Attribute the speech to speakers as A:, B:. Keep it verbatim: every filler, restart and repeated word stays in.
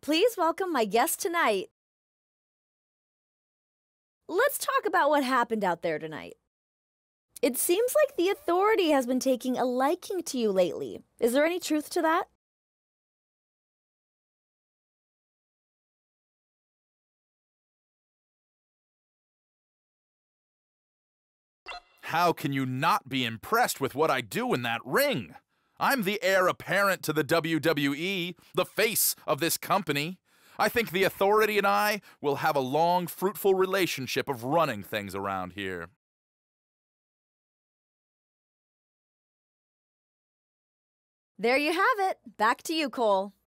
A: Please welcome my guest tonight. Let's talk about what happened out there tonight. It seems like the Authority has been taking a liking to you lately. Is there any truth to that?
B: How can you not be impressed with what I do in that ring? I'm the heir apparent to the W W E, the face of this company. I think the Authority and I will have a long, fruitful relationship of running things around here.
A: There you have it. Back to you, Cole.